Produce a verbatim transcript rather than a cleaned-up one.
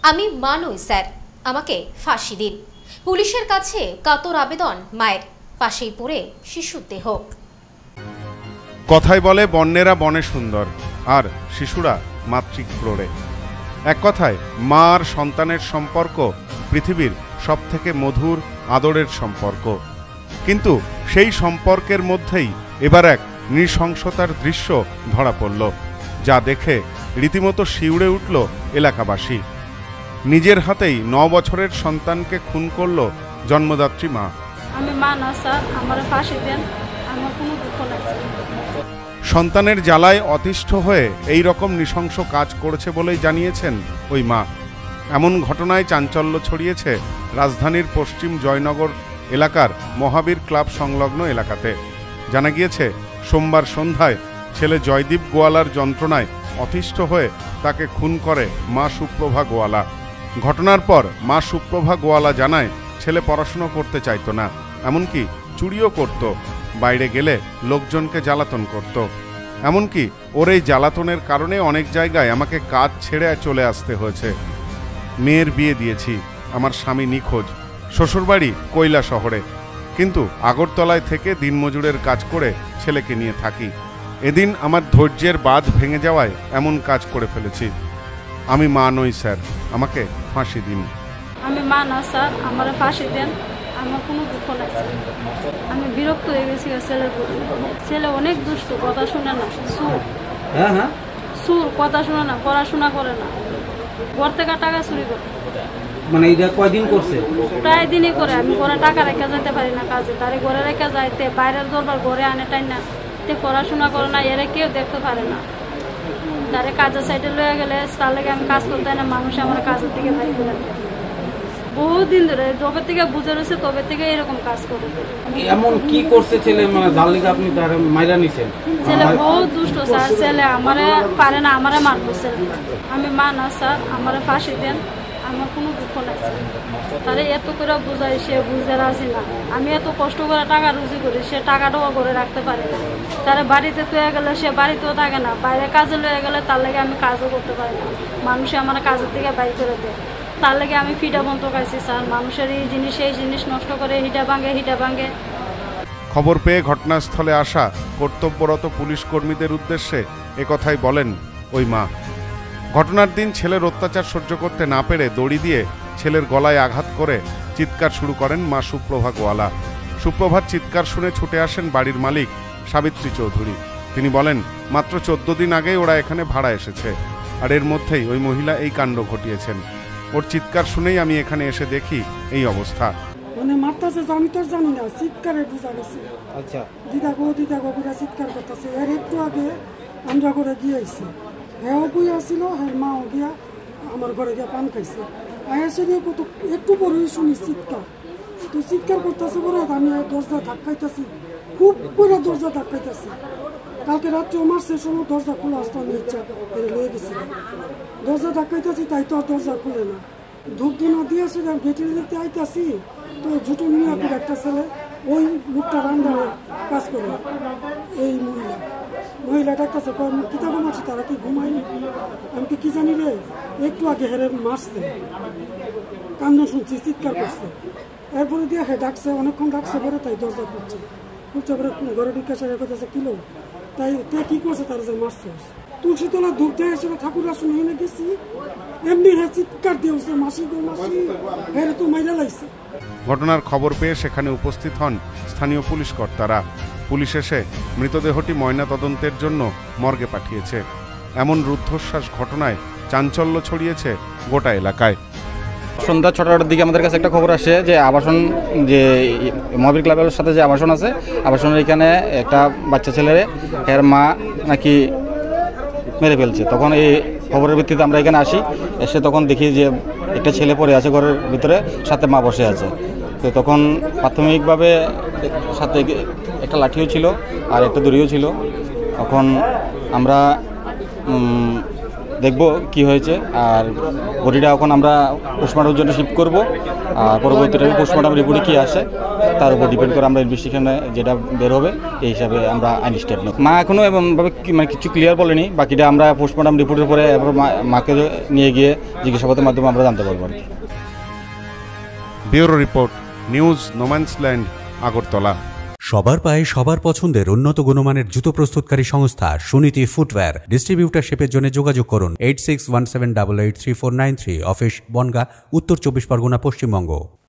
আমি মা নই স্যার, আমাকে ফাঁসি দিন। পুলিশের কাছে কাতর আবেদন মায়ের, পাশেই পড়ে শিশুর দেহ। কথায় বলে বন্যেরা বনে সুন্দর, আর শিশুরা মাতৃক ক্রোড়ে। এক কথায় মা আর সন্তানের সম্পর্ক পৃথিবীর সবথেকে মধুর আদরের সম্পর্ক। কিন্তু সেই সম্পর্কের মধ্যেই এবার এক নৃশংসতার দৃশ্য ধরা পড়ল, যা দেখে রীতিমতো শিউরে উঠল এলাকাবাসী। নিজের হাতেই ন বছরের সন্তানকে খুন করল জন্মদাত্রী মা। আমি মা না স্যার, আমার ফাঁসি দেন, আমার কোনো দুঃখ নাই। সন্তানের জ্বালায় অতিষ্ঠ হয়ে এই রকম নৃশংস কাজ করেছে বলেই জানিয়েছেন ওই মা। এমন ঘটনায় চাঞ্চল্য ছড়িয়েছে রাজধানীর পশ্চিম জয়নগর এলাকার মহাবীর ক্লাব সংলগ্ন এলাকাতে। জানা গিয়েছে, সোমবার সন্ধ্যায় ছেলে জয়দীপ গোয়ালার যন্ত্রণায় অতিষ্ঠ হয়ে তাকে খুন করে মা সুপ্রভা গোয়ালা। ঘটনার পর মা সুপ্রভা গোয়ালা জানায়, ছেলে পড়াশুনো করতে চাইতো না, এমনকি চুরিও করত, বাইরে গেলে লোকজনকে জ্বালাতন করত। এমনকি ওর এই জ্বালাতনের কারণে অনেক জায়গায় আমাকে কাজ ছেড়ে চলে আসতে হয়েছে। মেয়ের বিয়ে দিয়েছি, আমার স্বামী নিখোঁজ, শ্বশুরবাড়ি কৈলা শহরে, কিন্তু আগরতলায় থেকে দিনমজুরের কাজ করে ছেলেকে নিয়ে থাকি। এদিন আমার ধৈর্যের বাঁধ ভেঙে যাওয়ায় এমন কাজ করে ফেলেছি। আমি মা নই স্যার, আমাকে ফাঁসি দিন। আমি মা না স্যার, আমার ফাঁসি দেন, আমার কোনো দুঃখ নাই। আমি বিরক্ত হয়ে গেছি ছেলের প্রতি। ছেলে অনেক দুষ্ট, কথা শুনে না, সুর হ্যাঁ হ্যাঁ সুর কথা শুনে না, পড়াশোনা করে না, ঘর থেকে টাকা চুরি করে। মানে এটা কয়দিন করছে? প্রায় দিনই করে। আমি ঘরে টাকা রেখে যেতে পারি না কাজে, তারে ঘরে রেখে যাইতে বাইরের দরবার ঘরে আনে টাই না, তে পড়াশোনা করে না, এরা কেউ দেখতে পারে না। তারে কাজের সাইডে লয়ে গেলে তার লাগে আমি কাজ করতে না, মানুষ আমার কাজের দিকে বাড়ি করে দেয়। বহুদিন ধরে যবে থেকে বুঝে রয়েছে তবে থেকে এরকম কাজ করে। এমন কি করছে ছেলে, মানে যার লিগে আপনি তার মাইরা নিছেন? ছেলে বহুত দুষ্ট স্যার, ছেলে আমারে পারে না, আমারে মারতো ছেলে। আমি মা না স্যার, আমারে ফাঁসি দেন, আমার কোনো দুঃখ নাই। তারে এত করে বুঝাই, সে বুঝে রাজি না। আমি এত কষ্ট করে টাকা রুজি করি, সে টাকাটাও করে রাখতে পারে না। তারে বাড়িতে তুলে গেলে সে বাড়িতেও থাকে না, বাইরে কাজে লয়ে গেলে তার লাগে আমি কাজও করতে পারি না। মানুষে আমার কাজের দিকে বাইর করে দেয়, তার লাগে আমি ফিটা বন্ধ খাইছি স্যার। মানুষের এই জিনিস এই জিনিস নষ্ট করে হিটা ভাঙে হিটা ভাঙে। খবর পেয়ে ঘটনাস্থলে আসা কর্তব্যরত পুলিশ কর্মীদের উদ্দেশ্যে একথাই বলেন ওই মা। ঘটনার দিন ছেলের অত্যাচার সহ্য করতে না পেরে দড়ি দিয়ে ছেলের গলায় আঘাত করে চিৎকার শুরু করেন মা সুপ্রভা গোয়ালা। সুপ্রভার চিৎকার শুনে ছুটে আসেন বাড়ির মালিক সাবিত্রী চৌধুরী। তিনি বলেন, মাত্র চোদ্দ দিন আগেই ওরা এখানে ভাড়া এসেছে, আর এর মধ্যেই ওই মহিলা এই কাণ্ড ঘটিয়েছেন। ওর চিৎকার শুনেই আমি এখানে এসে দেখি এই অবস্থা। মানে মারতেছে, আমি তো জানি না, চিৎকারে বোঝা গেছে। আচ্ছা, দিদা গো দিদা গো করে চিৎকার করতেছে। এর একটু আগে আমরা করে গিয়েছি, হ্যাঁ বই আসছিল, হ্যাঁ মাও গিয়া আমার ঘরে গিয়ে পান খাইছে। আয়াসে দিয়ে কত একটু পরেই শুনি চিৎকার, তো চিৎকার করতেছে বলে আমি দরজা ধাক্কাইতেছি, খুব করে দরজা ধাক্কাইতেছি। কালকে রাত্রেও মারছে, সময় দরজা খোলা আসতো, আমি ইচ্ছা করে লয়ে গেছি। দরজা ধাক্কাইতেছি, তাই তো আর দরজা খুলে না। ধূপ ধুনা দিয়ে আসে গেটের দিতে আইতাছি, তো জুটো মিয়া করে একটা ছেলে, ওই লোকটা রান্নার কাজ করে, এই মহিলা মহিলাটা কাছে কিতাব মারছে, তারা কি ঘুমায়নি? আমি কি জানি রে, একটু আগে হেরে মারছে, কান্না শুনছি, চিৎকার করছে। এরপরে দিয়ে হে ডাকছে, অনেকক্ষণ ডাকছে পরে, তাই দরজা খুঁজছে খুঁজছে পরে ঘরে ঢুকে সে রেখেছে কিলো, তাই তে কি করছে, তারা যে মারছে। তুলসীতলা ধূপ দিয়ে এসে ঠাকুর আসন এনে গেছি, এমনি হে চিৎকার দিয়েছে, মাসি গো মাসি, হেরে তো মাইরা লাগছে। ঘটনার খবর পেয়ে সেখানে উপস্থিত হন স্থানীয় পুলিশ কর্তারা। পুলিশ এসে মৃতদেহটি ময়না তদন্তের জন্য মর্গে পাঠিয়েছে। এমন রুদ্ধশ্বাস ঘটনায় চাঞ্চল্য ছড়িয়েছে গোটা এলাকায়। সন্ধ্যা ছটার দিকে আমাদের কাছে একটা খবর আসে যে আবাসন, যে মহাবীর ক্লাবের সাথে যে আবাসন আছে, আবাসনের এখানে একটা বাচ্চা ছেলের এর মা নাকি মেরে ফেলছে। তখন এই খবরের ভিত্তিতে আমরা এখানে আসি, এসে তখন দেখি যে একটা ছেলে পড়ে আছে ঘরের ভিতরে, সাথে মা বসে আছে। তো তখন প্রাথমিকভাবে সাথে একটা লাঠিও ছিল আর একটা দড়িও ছিল। তখন আমরা দেখব কি হয়েছে। আর বডিটা এখন আমরা পোস্টমর্টমের জন্য শিফট করব। আর পরবর্তীতে পোস্টমর্টম রিপোর্টে কী আসে তার উপর ডিপেন্ড করে আমরা ইনভেস্টিগেশনে যেটা বের হবে এই হিসাবে আমরা আইনি স্টেপ নেব। মা এখনও এমনভাবে মানে কিছু ক্লিয়ার বলেনি, বাকিটা আমরা পোস্টমর্টম রিপোর্টের পরে এরপর মাকে নিয়ে গিয়ে জিজ্ঞাসাবাদের মাধ্যমে আমরা জানতে পারবো আর কি। Bureau report, news no man's land, Agartala. সবার পায়ে সবার পছন্দের উন্নত গুণমানের জুতো প্রস্তুতকারী সংস্থা সুনীতি ফুটওয়্যার। ডিস্ট্রিবিউটারশিপের জন্য যোগাযোগ করুন eight six one seven double eight three four nine three. Office Bongaon, উত্তর চব্বিশ পরগনা, পশ্চিমবঙ্গ।